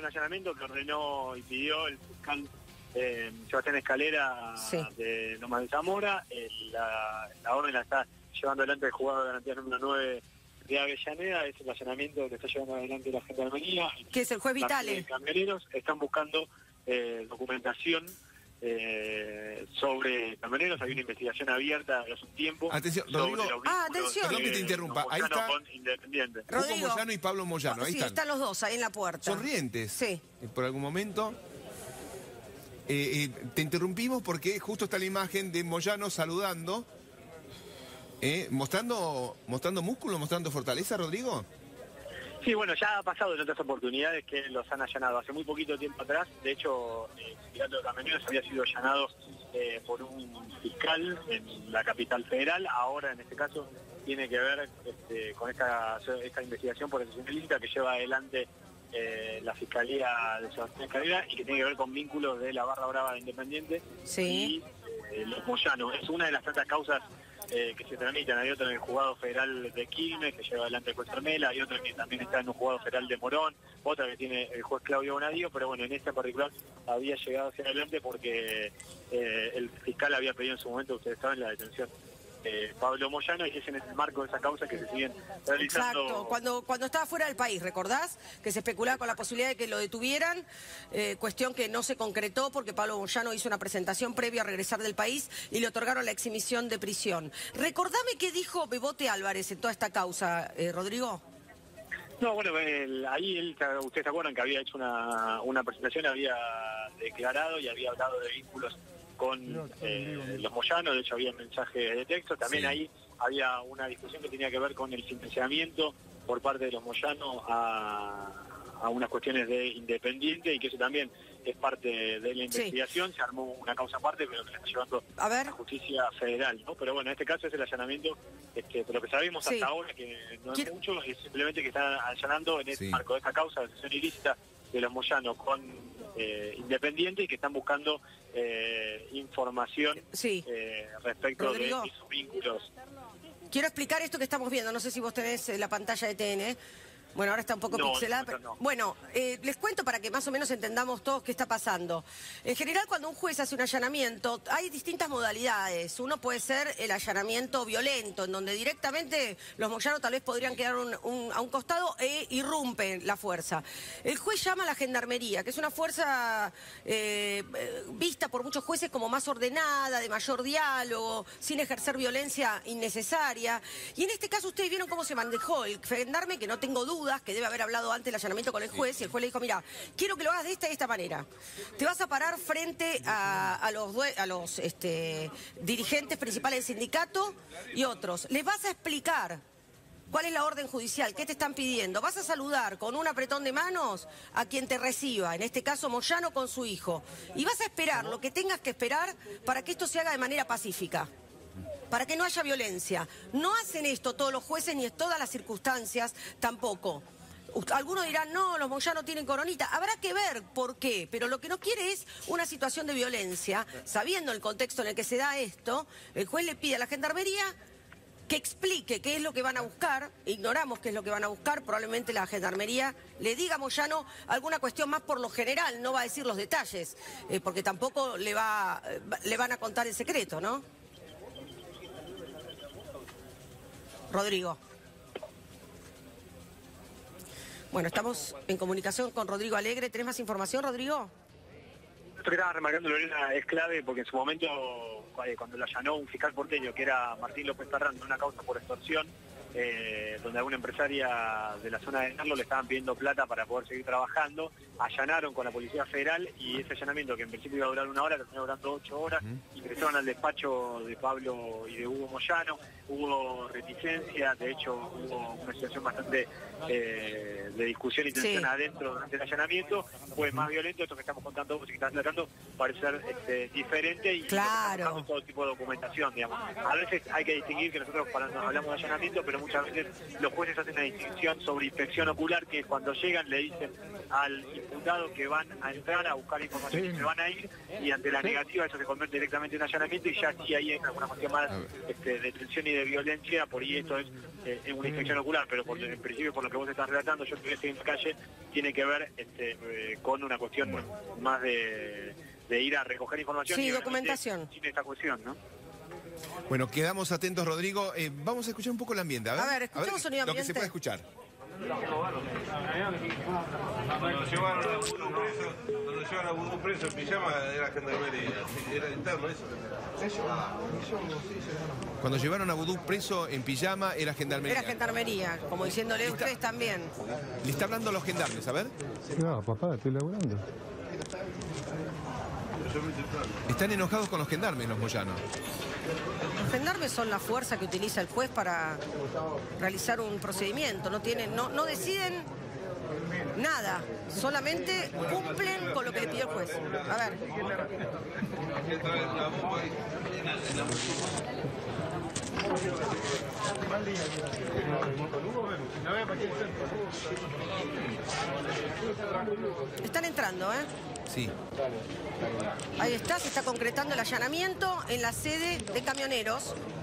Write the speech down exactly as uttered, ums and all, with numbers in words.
un allanamiento que ordenó y pidió el fiscal eh, Sebastián Escalera sí. de Lomas de Zamora. Eh, la, la orden la está llevando adelante el juzgado de garantía número nueve de Avellaneda. Es el allanamiento que está llevando adelante la Gendarmería. Que es el juez Vitale. Los camioneros están buscando eh, documentación Eh, sobre camioneros. Hay una investigación abierta hace un tiempo. Atención, sobre Rodrigo. los Ah, vínculos atención. Perdón que te interrumpa. de Ahí está. con Independiente. Hugo Rodrigo. Moyano y Pablo Moyano, ahí sí, están. están los dos ahí en la puerta. Sonrientes. Sí. Eh, Por algún momento. Eh, eh, te interrumpimos porque justo está la imagen de Moyano saludando. Eh, mostrando, mostrando músculo, mostrando fortaleza, Rodrigo. Sí, bueno, ya ha pasado en otras oportunidades que los han allanado. Hace muy poquito tiempo atrás, de hecho, el sindicato de camioneros había sido allanado eh, por un fiscal en la capital federal. Ahora, en este caso, tiene que ver este, con esta, esta investigación por asociación ilícita que lleva adelante eh, la Fiscalía de Sebastián Escalera y que tiene que ver con vínculos de la Barra Brava de Independiente Sí. y eh, los Moyano. Es una de las tantas causas Eh, que se tramitan. Hay otro en el juzgado federal de Quilmes que lleva adelante el juez Armela, hay otro que también está en un juzgado federal de Morón, otra que tiene el juez Claudio Bonadío, pero bueno, en este en particular había llegado hacia adelante porque eh, el fiscal había pedido en su momento, ustedes saben, la detención de Pablo Moyano, y es en el marco de esa causa que se siguen realizando. Exacto, cuando, cuando estaba fuera del país, ¿recordás? Que se especulaba con la posibilidad de que lo detuvieran, eh, cuestión que no se concretó porque Pablo Moyano hizo una presentación previa a regresar del país y le otorgaron la exhibición de prisión. Recordame qué dijo Bebote Álvarez en toda esta causa, eh, Rodrigo. No, bueno, el, ahí él, ustedes se acuerdan que había hecho una, una presentación, había declarado y había hablado de vínculos con eh, los Moyanos. De hecho había mensajes de texto, también Sí. ahí había una discusión que tenía que ver con el financiamiento por parte de los Moyanos a, a unas cuestiones de Independiente, y que eso también es parte de la investigación. Sí. Se armó una causa aparte, pero que la está llevando a ver. la justicia federal, ¿no? Pero bueno, en este caso es el allanamiento, este, pero lo que sabemos Sí. hasta ahora, que no es Quiero... mucho, es simplemente que están allanando en el Sí. marco de esta causa de asociación ilícita de los Moyanos con eh, Independiente, y que están buscando eh, información sí. eh, respecto Rodrigo. de sus vínculos. Quiero explicar esto que estamos viendo, no sé si vos tenés eh, la pantalla de T N. Bueno, ahora está un poco No, pixelada. no, Pero... no. Bueno, eh, les cuento para que más o menos entendamos todos qué está pasando. En general, cuando un juez hace un allanamiento, hay distintas modalidades. Uno puede ser el allanamiento violento, en donde directamente los moyanos tal vez podrían quedar un, un, a un costado e irrumpen la fuerza. El juez llama a la gendarmería, que es una fuerza eh, vista por muchos jueces como más ordenada, de mayor diálogo, sin ejercer violencia innecesaria. Y en este caso ustedes vieron cómo se manejó el gendarme, que no tengo duda que debe haber hablado antes del allanamiento con el juez, y el juez le dijo, mira, quiero que lo hagas de esta y esta manera. Te vas a parar frente a, a los, a los este, dirigentes principales del sindicato y otros. Les vas a explicar cuál es la orden judicial, qué te están pidiendo. Vas a saludar con un apretón de manos a quien te reciba, en este caso Moyano con su hijo. Y vas a esperar lo que tengas que esperar para que esto se haga de manera pacífica, para que no haya violencia. No hacen esto todos los jueces ni en todas las circunstancias tampoco. Algunos dirán, no, los Moyanos tienen coronita. Habrá que ver por qué, pero lo que no quiere es una situación de violencia. Sabiendo el contexto en el que se da esto, el juez le pide a la gendarmería que explique qué es lo que van a buscar. Ignoramos qué es lo que van a buscar. Probablemente la gendarmería le diga a Moyano alguna cuestión más por lo general, no va a decir los detalles, eh, porque tampoco le, va, eh, le van a contar el secreto, ¿no? Rodrigo. Bueno, estamos en comunicación con Rodrigo Alegre. ¿Tenés más información, Rodrigo? Esto que estaba remarcando Lorena es clave, porque en su momento, cuando lo allanó un fiscal porteño, que era Martín López Tarrant, una causa por extorsión, eh, donde alguna empresaria de la zona de Narlo le estaban pidiendo plata para poder seguir trabajando, allanaron con la Policía Federal, y ese allanamiento, que en principio iba a durar una hora, terminó durando ocho horas, uh-huh. Ingresaron al despacho de Pablo y de Hugo Moyano, hubo reticencia, de hecho hubo una situación bastante eh, de discusión y tensión sí. adentro durante el allanamiento. Fue más violento. Esto que estamos contando, que están tratando, parece ser este, diferente, y claro. todo tipo de documentación, digamos. A veces hay que distinguir que nosotros para, nos hablamos de allanamiento, pero muchas veces los jueces hacen una distinción sobre inspección ocular, que es cuando llegan le dicen al imputado que van a entrar a buscar información y se van a ir, y ante la negativa eso se convierte directamente en allanamiento, y ya sí ahí entra una cuestión más este, de tensión y de violencia, por ahí esto es eh, una inspección ocular, pero por, en principio por lo que vos estás relatando, yo que estoy en la calle, tiene que ver este, eh, con una cuestión más de, de ir a recoger información. Sí, y documentación. Sin esta cuestión, ¿no? Bueno, quedamos atentos, Rodrigo. Eh, vamos a escuchar un poco el ambiente. A ver, a ver escuchemos sonido ambiente. Lo que se puede escuchar. Cuando llevaron a Vudú preso, cuando llevaron a Vudú preso en pijama era gendarmería, era interno eso. Cuando llevaron a Vudú preso en pijama era gendarmería. Era gendarmería, como diciéndole ustedes también. Le está hablando a los gendarmes, a ver. No, papá, estoy laburando. Están enojados con los gendarmes, los moyanos. Los gendarmes son la fuerza que utiliza el juez para realizar un procedimiento. No tienen, no, no deciden nada, solamente cumplen con lo que le pidió el juez. A ver. Están entrando, ¿eh? Sí. Ahí está, se está concretando el allanamiento en la sede de camioneros.